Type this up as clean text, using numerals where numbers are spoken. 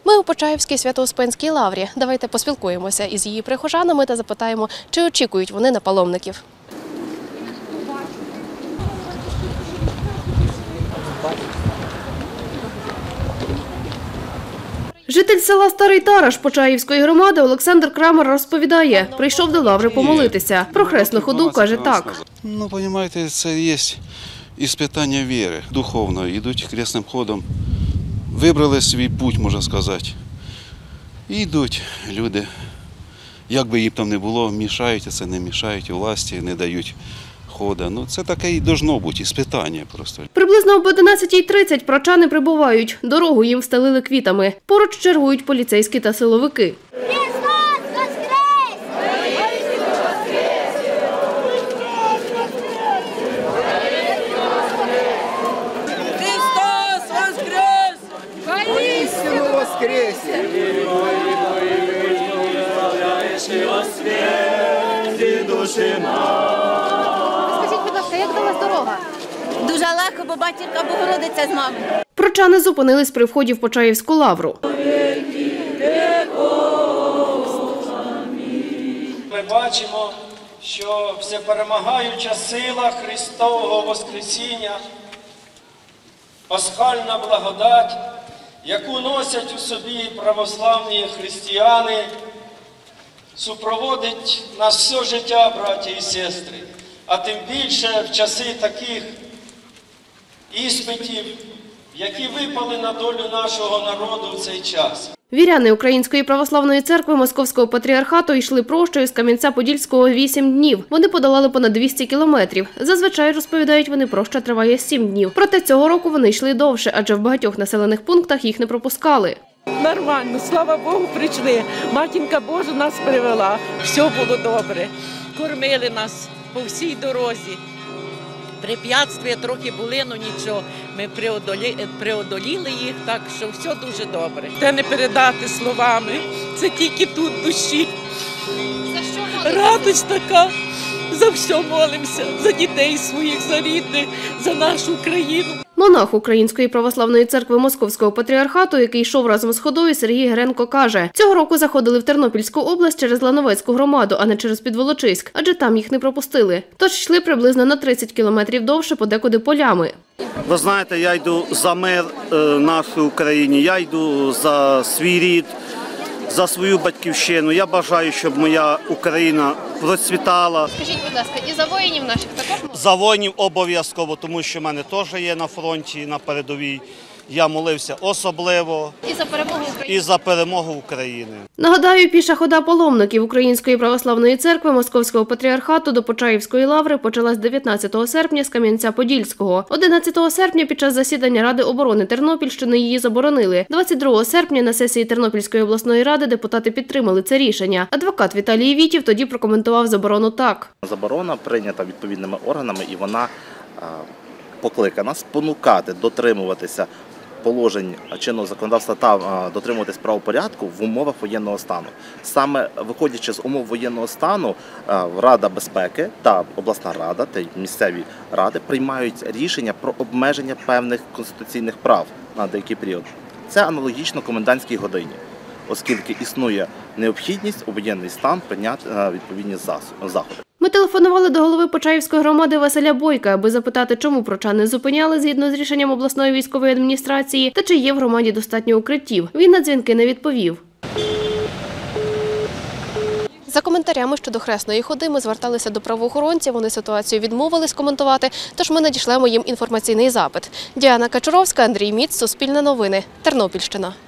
Ми у Почаївській Свято-Успенській лаврі. Давайте поспілкуємося із її прихожанами та запитаємо, чи очікують вони на паломників. Житель села Старий Тараш Почаївської громади Олександр Крамер розповідає, прийшов до лаври помолитися. Про хресну ходу каже так. Ну, розумієте, це є іспитання віри духовної, йдуть хресним ходом. Вибрали свій путь, можна сказати. І йдуть люди, як би їм там не було, мішають, а це не мішають, власті не дають ходу. Ну, це таке і должно бути, іспитання просто. Приблизно об 11:30 прочани прибувають. Дорогу їм встелили квітами. Поруч чергують поліцейські та силовики. Скажіть, будь ласка, як далась дорога? Дуже легко, бо батьківка Богородиця з мамою. Прочани зупинились при вході в Почаївську лавру. Ми бачимо, що всеперемагаюча сила Христового Воскресіння, пасхальна благодать, яку носять у собі православні християни, супроводить нас все життя, браті і сестри, а тим більше в часи таких іспитів, які випали на долю нашого народу в цей час. Віряни Української православної церкви Московського патріархату йшли прощею з Кам'янця-Подільського 8 днів. Вони подолали понад 200 кілометрів. Зазвичай, розповідають вони, проща триває 7 днів. Проте цього року вони йшли довше, адже в багатьох населених пунктах їх не пропускали. Нормально, слава Богу, прийшли. Матінка Божа нас привела, все було добре. Кормили нас по всій дорозі. Препятствия трохи були, але нічого. Ми преодоліли їх, так що все дуже добре. Те не передати словами, це тільки тут душі. За що молитися? Радость така, за все молимося, за дітей своїх, за рідних, за нашу країну. Монах Української православної церкви Московського патріархату, який йшов разом з ходою, Сергій Гренко каже, цього року заходили в Тернопільську область через Лановецьку громаду, а не через Підволочиськ, адже там їх не пропустили. Тож йшли приблизно на 30 кілометрів довше, подекуди полями. Ви знаєте, я йду за мир нашій Україні, я йду за свій рід, за свою батьківщину. Я бажаю, щоб моя Україна процвітала. Скажіть, будь ласка, і за воїнів наших також молитися? За воїнів обов'язково, тому що в мене теж є на фронті, на передовій. Я молився особливо. І за перемогу України. І за перемогу України. Нагадаю, піша хода паломників Української православної церкви Московського патріархату до Почаївської лаври почалась 19 серпня з Кам'янця-Подільського. 11 серпня під час засідання Ради оборони Тернопільщини її заборонили. 22 серпня на сесії Тернопільської обласної ради депутати підтримали це рішення. Адвокат Віталій Вітів тоді прокоментував заборону так. Заборона прийнята відповідними органами і вона покликана спонукати дотримуватися положень чинного законодавства та дотримуватись правопорядку в умовах воєнного стану. Саме виходячи з умов воєнного стану, Рада безпеки та обласна рада та місцеві ради приймають рішення про обмеження певних конституційних прав на деякий період. Це аналогічно комендантській годині, оскільки існує необхідність у воєнний стан прийняти відповідні заходи. Ми телефонували до голови Почаївської громади Василя Бойка, аби запитати, чому прочани зупиняли згідно з рішенням обласної військової адміністрації та чи є в громаді достатньо укриттів. Він на дзвінки не відповів. За коментарями щодо хресної ходи ми зверталися до правоохоронців, вони ситуацію відмовились коментувати, тож ми надішлемо їм інформаційний запит. Діана Качуровська, Андрій Міц, Суспільне новини, Тернопільщина.